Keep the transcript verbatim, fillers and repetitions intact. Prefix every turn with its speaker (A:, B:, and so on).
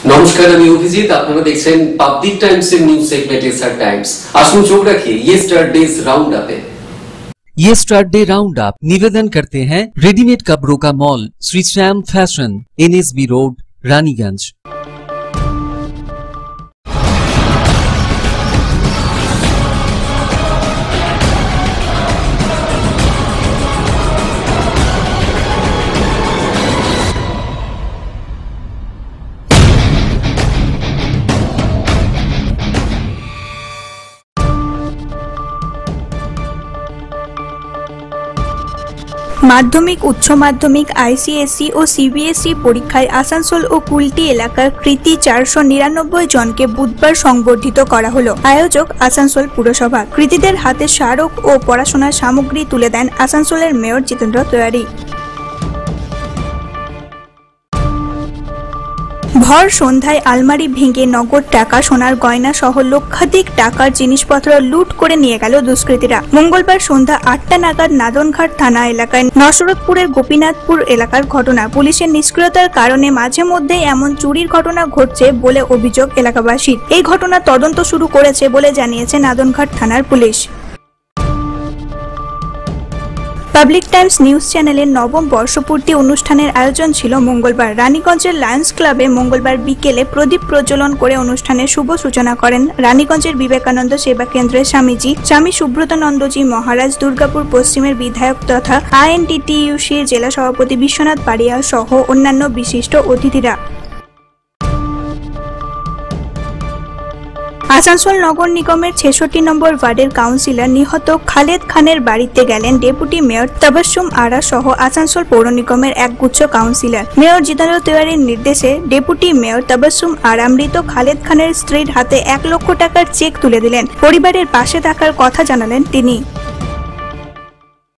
A: নমস্কার, আমি অভিজিৎ। আপনারা দেখছেন পাবলিক টাইমস এর নিউজ সেগমেন্ট এসআর টাইমস। আসুন চোখ রাখি ইয়েস্টারডেজ রাউন্ড আপে।
B: येस्टरडे राउंड अप निवेदन करते हैं रेडीमेड कपड़ों का mall Shri Shyam fashion, NSB road, Raniganj.
C: মাধ্যমিক, উচ্চ মাধ্যমিক, আইসিএসসি ও সিবিএসই পরীক্ষায় আসানসোল ও কুলটি এলাকার কৃতী চারশো নিরানব্বই জনকে বুধবার সংবর্ধিত করা হলো। আয়োজক আসানসোল পুরসভা। কৃতীদের হাতে স্মারক ও পড়াশোনার সামগ্রী তুলে দেন আসানসোলের মেয়র জিতেন্দ্র তিওয়ারি। ভর সন্ধ্যায় আলমারি ভেঙে নগদ টাকা, সোনার গয়না সহ লক্ষাধিক টাকার জিনিসপত্র লুট করে নিয়ে গেল দুষ্কৃতীরা। মঙ্গলবার সন্ধ্যা আটটা নাগাদ নাদনঘাট থানা এলাকায় নসরতপুরের গোপীনাথপুর এলাকার ঘটনা। পুলিশের নিষ্ক্রিয়তার কারণে মাঝে মধ্যে এমন চুরির ঘটনা ঘটছে বলে অভিযোগ এলাকাবাসীর। এই ঘটনা তদন্ত শুরু করেছে বলে জানিয়েছে নাদনঘাট থানার পুলিশ। পাবলিক টাইমস নিউজ চ্যানেলের নবম বর্ষপূর্তি অনুষ্ঠানের আয়োজন ছিল মঙ্গলবার। রানীগঞ্জের লায়ন্স ক্লাবে মঙ্গলবার বিকেলে প্রদীপ প্রজ্বলন করে অনুষ্ঠানের শুভ সূচনা করেন রানীগঞ্জের বিবেকানন্দ সেবা কেন্দ্রের স্বামীজি স্বামী সুব্রতানন্দজি মহারাজ, দুর্গাপুর পশ্চিমের বিধায়ক তথা আইএনটিটিইউসির জেলা সভাপতি বিশ্বনাথ পাড়িয়া সহ অন্যান্য বিশিষ্ট অতিথিরা। আসানসোল নগর নিগমের ছেষট্টি নম্বর ওয়ার্ডের কাউন্সিলর নিহত খালেদ খানের বাড়িতে গেলেন ডেপুটি মেয়র তাবাসসুম আরা সহ আসানসোল পৌর নিগমের একগুচ্ছ কাউন্সিলর। মেয়র জিতেন্দ্র তিওয়ারির নির্দেশে ডেপুটি মেয়র তাবাসসুম আরা মৃত খালেদ খানের স্ত্রীর হাতে এক লক্ষ টাকার চেক তুলে দিলেন। পরিবারের পাশে থাকার কথা জানালেন তিনি।